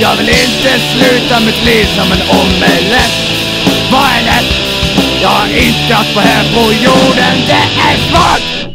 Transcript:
Jag vill inte sluta mitt liv som en omelett. Vad är lätt? Jag har inte haft på här på jorden. Det är svårt.